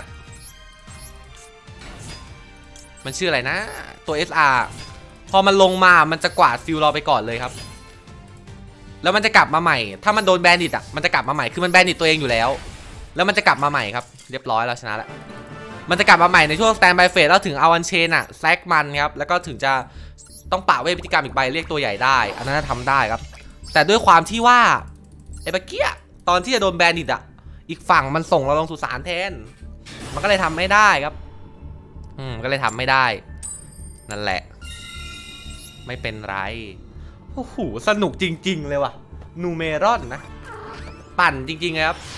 มันชื่ออะไรนะตัว SR พอมันลงมามันจะกวาดฟิลเราไปก่อนเลยครับแล้วมันจะกลับมาใหม่ถ้ามันโดนแบนดิตอ่ะมันจะกลับมาใหม่คือมันแบนดิตตัวเองอยู่แล้วแล้วมันจะกลับมาใหม่ครับเรียบร้อยเราชนะแล้วมันจะกลับมาใหม่ในช่วงสแตนบายเฟสแล้วถึงเอาอันเชนอ่ะแซกมันครับแล้วก็ถึงจะต้องปะเวทพิธีกรรมอีกใบเรียกตัวใหญ่ได้อันนั้นทำได้ครับแต่ด้วยความที่ว่าไอ้เมื่อกี้ตอนที่จะโดนแบนดิตอ่ะอีกฝั่งมันส่งเราลงสุสานแทนมันก็เลยทำไม่ได้ครับก็เลยทำไม่ได้นั่นแหละไม่เป็นไรโอ้โหสนุกจริงๆเลยว่ะนูเมรอนนะปั่นจริงๆเลยครับ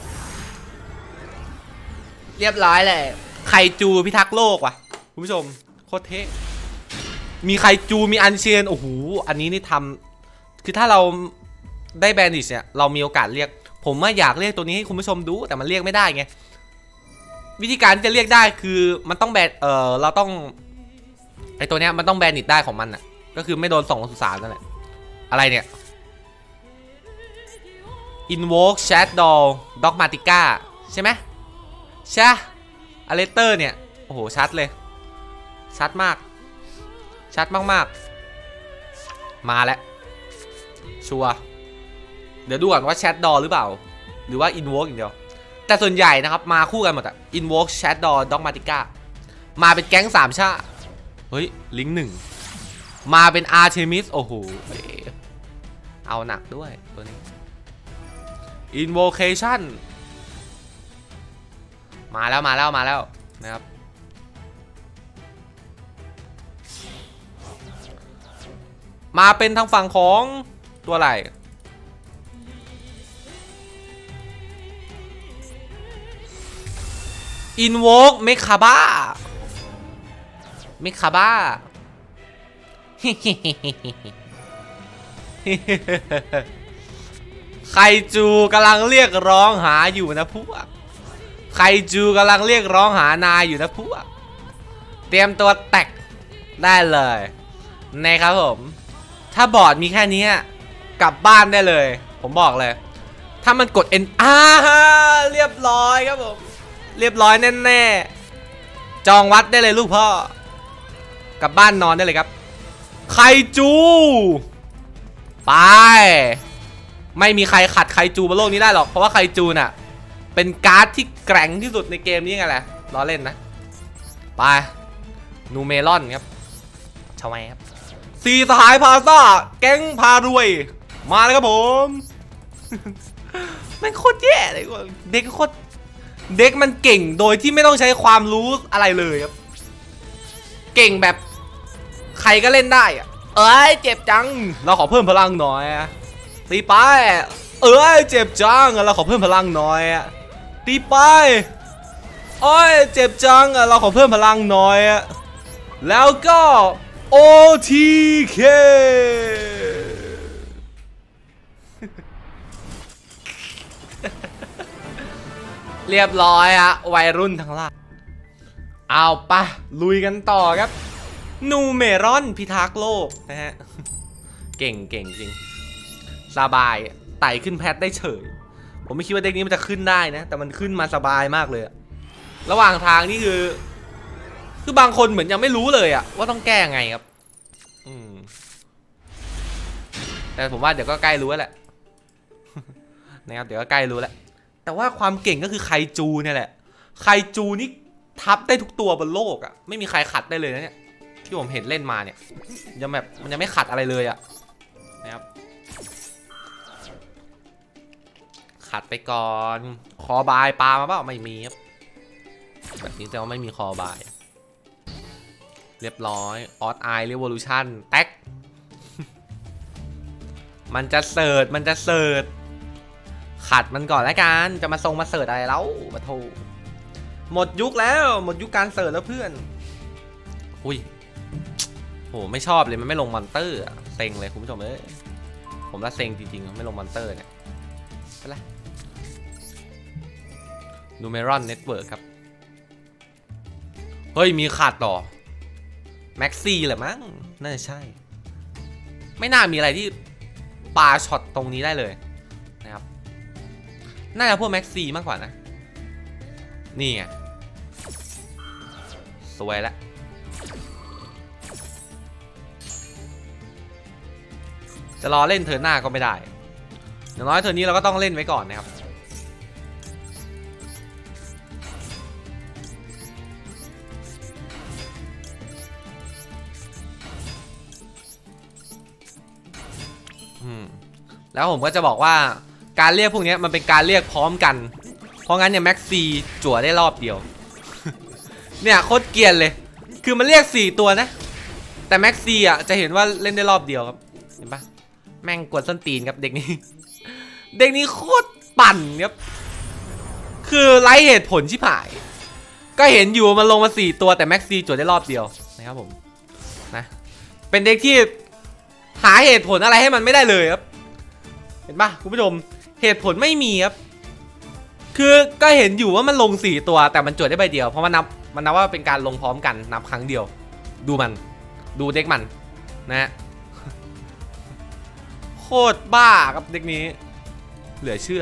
เรียบร้อยเลยไคจูพิทักษ์โลกว่ะคุณผู้ชมโคตรเท่มีไคจูมีอันเชียนโอ้โหอันนี้นี่ทำคือถ้าเราได้แบนดิชเนี่ยเรามีโอกาสเรียกผมว่าอยากเรียกตัวนี้ให้คุณผู้ชมดูแต่มันเรียกไม่ได้ไงวิธีการที่จะเรียกได้คือมันต้องแบนเราต้องไอตัวเนี้ยมันต้องแบนดิชได้ของมันอ่ะก็คือไม่โดนส่งลงสุสานนั่นแหละอะไรเนี่ย Invoke Shadow Dogmatica ใช่ไหมใช่อเลเตอร์เนี่ยโอ้โหชัดเลยชัดมากชัดมากๆมาแล้วชัวร์เดี๋ยวดูก่อนว่าแชทดอหรือเปล่าหรือว่า Invoke อย่างเดียวแต่ส่วนใหญ่นะครับมาคู่กันหมดอะ Invoke Shadow Dogmatica มาเป็นแก๊ง3ชาเฮ้ยลิงก์1มาเป็น Artemis โอ้โหเอาหนักด้วยตัวนี้ Invocation มาแล้วนะครับมาเป็นทางฝั่งของตัวอะไรInvoke เมคาบ้าไคจูกำลังเรียกร้องหาอยู่นะพวกไคจูกำลังเรียกร้องหานายอยู่นะพวกเตรียมตัวแตกได้เลยนะครับผมถ้าบอร์ดมีแค่นี้กลับบ้านได้เลยผมบอกเลยถ้ามันกด N เรียบร้อยครับผมเรียบร้อยแน่ๆจองวัดได้เลยลูกพ่อกลับบ้านนอนได้เลยครับไคจูไปไม่มีใครขัดไคจูบนโลกนี้ได้หรอกเพราะว่าไคจูน่ะเป็นการ์ดที่แกร่งที่สุดในเกมนี้ไงแหละล้อเล่นนะไปนูเมลอนครับชาวแอบสีสหายพาซ่าแก๊งพารวยมาเลยครับผมมันโคตรแย่เลยเด็กโคตรเด็กมันเก่งโดยที่ไม่ต้องใช้ความรู้อะไรเลยครับเก่งแบบใครก็เล่นได้อะเจ็บจังเราขอเพิ่มพลังหน่อยตีไปเจ็บจังเราขอเพิ่มพลังหน่อยตีไปโอ้ยเจ็บจังอะเราขอเพิ่มพลังหน่อยอะแล้วก็ OTK เรียบร้อยอะวัยรุ่นทั้งหลายเอาปะลุยกันต่อครับนูเมรอนพิทักษ์โลกนะฮะเก่งจริงสบายไต่ขึ้นแพทได้เฉยผมไม่คิดว่าเด็กนี้มันจะขึ้นได้นะแต่มันขึ้นมาสบายมากเลยระหว่างทางนี่คือบางคนเหมือนยังไม่รู้เลยอะว่าต้องแก้ไงครับแต่ผมว่าเดี๋ยวก็ใกล้รู้แล้วแหละนะครับเดี๋ยวก็ใกล้รู้แล้วแต่ว่าความเก่งก็คือไคจูเนี่ยแหละไคจูนี่ทับได้ทุกตัวบนโลกอะไม่มีใครขัดได้เลยนะเนี่ยที่ผมเห็นเล่นมาเนี่ยยังแบบมันยังไม่ขัดอะไรเลยอะนะครับขัดไปก่อนคอบายปลามาเปล่าไม่มีครับแบบนี้แสดงว่าไม่มีคอบายเรียบร้อยออสไอเรวอลูชั่นแท็กมันจะเสิร์ชขัดมันก่อนแล้วกันจะมาส่งมาเสิร์ชอะไรแล้วมาโทหมดยุคแล้วหมดยุคการเสิร์ชแล้วเพื่อนอุ้ยโหไม่ชอบเลยมันไม่ลงมอนเตอร์เซ็งเลยคุณผู้ชมผมละเซ็งจริงๆไม่ลงมอนเตอร์เนี่ยเป็นไรนูเมรอนเน็ตเวิร์กครับเฮ้ยมีขาดต่อแม็กซี่แหละมั้งน่าจะใช่ไม่น่ามีอะไรที่ปาช็อตตรงนี้ได้เลยนะครับน่าจะพวกแม็กซี่มากกว่านะนี่ไงสวยแล้วจะรอเล่นเทิร์นหน้าก็ไม่ได้อย่างน้อยเทิร์นนี้เราก็ต้องเล่นไว้ก่อนนะครับแล้วผมก็จะบอกว่าการเรียกพวกนี้มันเป็นการเรียกพร้อมกันเพราะงั้นเนี่ยแม็กซีจั่วได้รอบเดียวเนี่ยโคตรเกรียนเลยคือมันเรียก4ตัวนะแต่แม็กซีอ่ะจะเห็นว่าเล่นได้รอบเดียวครับเห็นปะแม่งกวนส้นตีนครับเด็กนี้โคตรปั่นครับคือไร้เหตุผลชิบหายก็เห็นอยู่มันลงมา4ตัวแต่แม็กซีจั่วได้รอบเดียวนะครับผมนะเป็นเด็กที่หาเหตุผลอะไรให้มันไม่ได้เลยครับเห็นปะคุณผู้ชมเหตุผลไม่มีครับคือก็เห็นอยู่ว่ามันลง4ตัวแต่มันจวดได้ใบเดียวเพราะมันนับว่าเป็นการลงพร้อมกันนับครั้งเดียวดูเด็กมันนะฮะโคตรบ้าครับเด็กนี้เหลือเชื่อ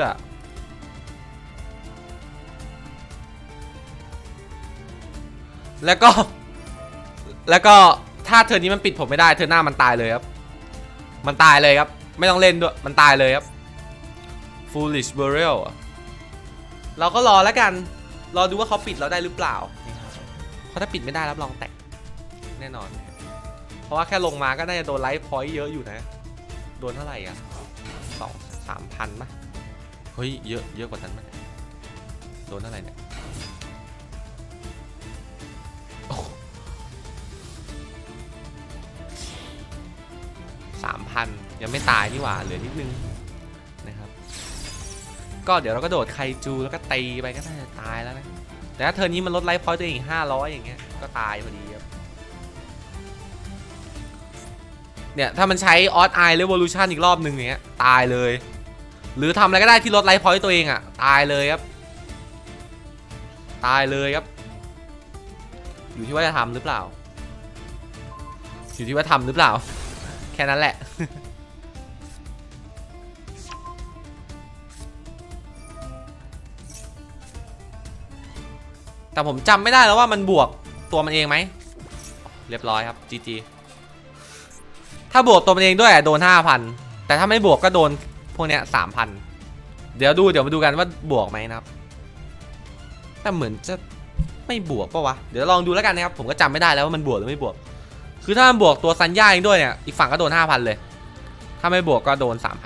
แล้วก็ถ้าเธอนี้มันปิดผมไม่ได้เธอหน้ามันตายเลยครับมันตายเลยครับไม่ต้องเล่นด้วยมันตายเลยครับ Foolish Burial เราก็รอแล้วกันรอดูว่าเขาปิดเราได้หรือเปล่าเพราะถ้าปิดไม่ได้รับรองแตกแน่นอนเพราะว่าแค่ลงมาก็น่าจะโดนไลฟ์พอยต์เยอะอยู่นะโดนเท่าไหร่อ่ะ2-3,000มั้ยเฮ้ยเยอะกว่านั้นมั้ยโดนเท่าไหร่เนี่ย3,000ยังไม่ตายนี่หว่าเหลือนิดนึงนะครับก็เดี๋ยวเราก็โดดไคจูแล้วก็ตีไปก็น่าจะตายแล้วนะแต่ถ้าเทอร์นี้มันลดไลฟ์พอยต์ตัวเอง500อย่างเงี้ยก็ตายพอดีครับเนี่ยถ้ามันใช้ออสไอเรวอลูชั่นอีกรอบหนึ่งเนี้ยตายเลยหรือทำอะไรก็ได้ที่ลดไลฟ์พอยต์ตัวเองอ่ะตายเลยครับอยู่ที่ว่าจะทำหรือเปล่าแค่นั้นแหละแต่ผมจำไม่ได้แล้วว่ามันบวกตัวมันเองไหมเรียบร้อยครับ GG ถ้าบวกตัวมันเองด้วยโดน 5,000 แต่ถ้าไม่บวกก็โดนพวกเนี้ย 3,000 เดี๋ยวมาดูกันว่าบวกไหมนะครับแต่เหมือนจะไม่บวกป่ะวะเดี๋ยวลองดูแล้วกันนะครับผมก็จำไม่ได้แล้วว่ามันบวกหรือไม่บวกคือถ้ามันบวกตัวซันย่าเองด้วยเนี่ยอีกฝั่งก็โดน 5,000 เลยถ้าไม่บวกก็โดน 3,000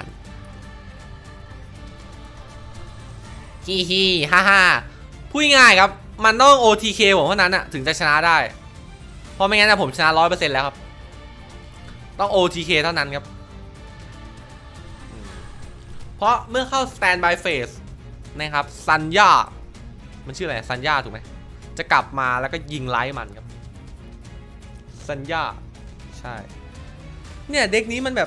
ฮีฮ่าพูดง่ายครับมันต้อง OTK ผมเท่านั้นอะถึงจะชนะได้เพราะไม่งั้นผมชนะ 100% แล้วครับต้อง OTK เท่านั้นครับเพราะเมื่อเข้า Standby Phase นะครับซันย่ามันชื่ออะไรซันย่าถูกไหมจะกลับมาแล้วก็ยิงไล่มันครับซันย่าใช่เนี่ยเด็กนี้มันแบบ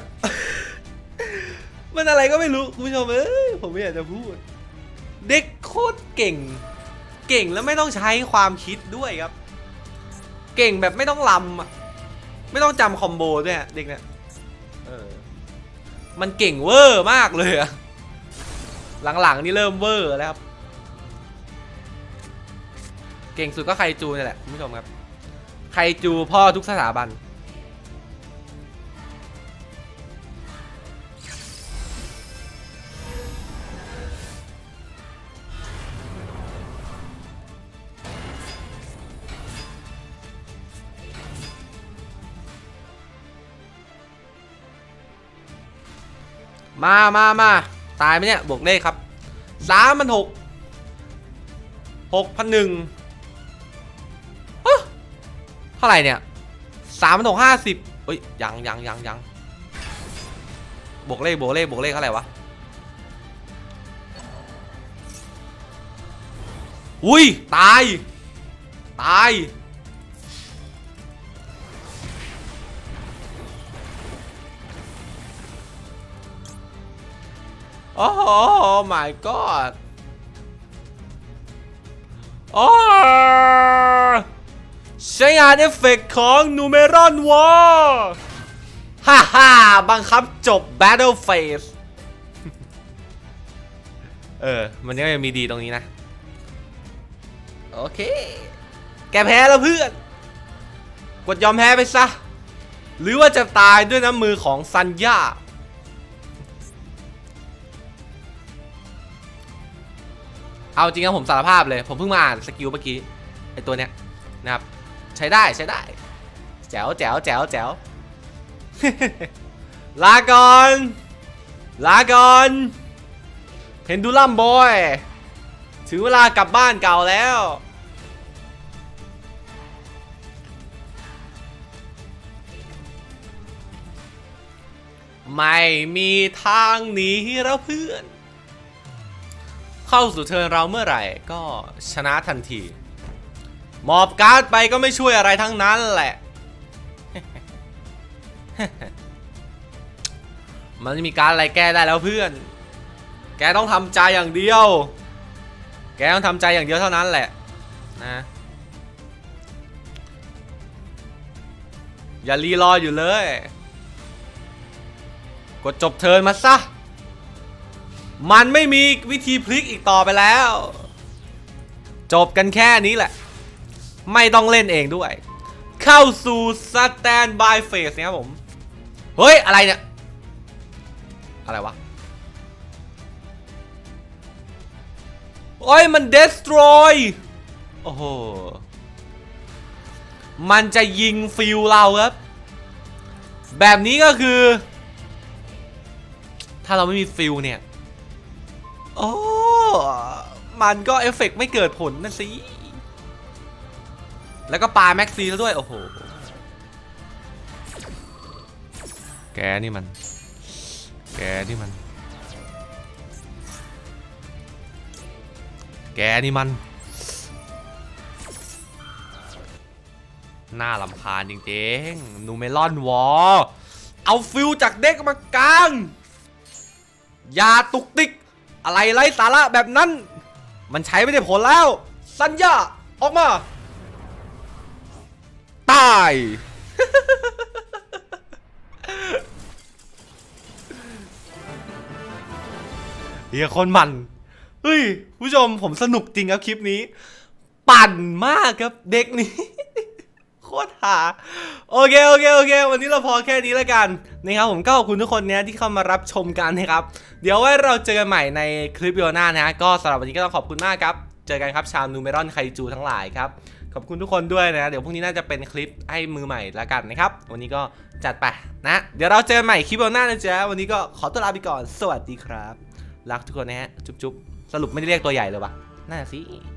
มันอะไรก็ไม่รู้คุณผู้ชมผมไม่อยากจะพูดเด็กโคตรเก่งแล้วไม่ต้องใช้ความคิดด้วยครับเก่งแบบไม่ต้องลำไม่ต้องจำคอมโบด้วยเด็กเนี่ยมันเก่งเวอร์มากเลยอะหลังๆนี่เริ่มเวอร์แล้วครับเก่งสุดก็ไคจูนี่แหละคุณผู้ชมครับไคจูพ่อทุกสถาบันมาตายไหมเนี่ยบวกเลขครับ6,100เท่าไหร่เนี่ย3,650เฮ้ยยังบวกเลขเท่าไหร่วะอุ้ยตายโอ้โห my god โอ้ใช้งานเอฟเฟกต์ของนูเมรอนวอร์ฮ่าบังคับจบ Battle Phase มันก็ยังมีดีตรงนี้นะโอเคแกแพ้แล้วเพื่อนกดยอมแพ้ไปซะหรือว่าจะตายด้วยน้ำมือของซันย่าเอาจริงนะผมสารภาพเลยผมเพิ่งมาอ่านสกิลเมื่อกี้ไอตัวเนี้ยนะครับใช้ได้แจ๋วลาก่อนเพนดูลัมบอยถึงเวลากลับบ้านเก่าแล้วไม่มีทางหนีแล้วเพื่อนเข้าสู่เทิร์นเราเมื่อไหร่ก็ชนะทันทีมอบการ์ดไปก็ไม่ช่วยอะไรทั้งนั้นแหละ มันจะมีการอะไรแก้ได้แล้วเพื่อนแกต้องทำใจอย่างเดียวเท่านั้นแหละนะอย่ารีรออยู่เลยกดจบเทิร์นมาซะมันไม่มีวิธีพลิกอีกต่อไปแล้วจบกันแค่นี้แหละไม่ต้องเล่นเองด้วยเข้าสู่สแตนบายเฟสนะครับผมเฮ้ยอะไรเนี่ยอะไรวะโอ้ยมัน destroy โอ้โหมันจะยิงฟิวเราครับแบบนี้ก็คือถ้าเราไม่มีฟิวเนี่ยโอ้มันก็เอฟเฟกต์ไม่เกิดผลนะสิแล้วก็ปาแม็กซีแล้วด้วยโอ้โหแกนี่มันน่ารำคาญจริงๆนูเมลอนวอลเอาฟิวจากเด็กมากลางอย่าตุกติกอะไรไร้สาระแบบนั้นมันใช้ไม่ได้ผลแล้วสัญญาออกมาตายเฮียคนมันเฮ้ยผู้ชมผมสนุกจริงครับคลิปนี้ปั่นมากครับเด็กนี้โคตรหาโอเควันนี้เราพอแค่นี้แล้วกันนะครับผมก็ขอบคุณทุกคนเนี่ยที่เข้ามารับชมกันนะครับเดี๋ยวไว้เราเจอกันใหม่ในคลิปวิดีโอหน้านะก็สำหรับวันนี้ก็ต้องขอบคุณมากครับเจอกันครับชาวนูเมรอนไคจูทั้งหลายครับขอบคุณทุกคนด้วยนะเดี๋ยวพรุ่งนี้น่าจะเป็นคลิปให้มือใหม่แล้วกันนะครับวันนี้ก็จัดไปนะเดี๋ยวเราเจอกันใหม่คลิปวิดีโอหน้านะจ๊ะวันนี้ก็ขอตัวลาไปก่อนสวัสดีครับรักทุกคนนะฮะจุ๊บสรุปไม่ได้เรียกตัวใหญ่เลยวะน่าสิ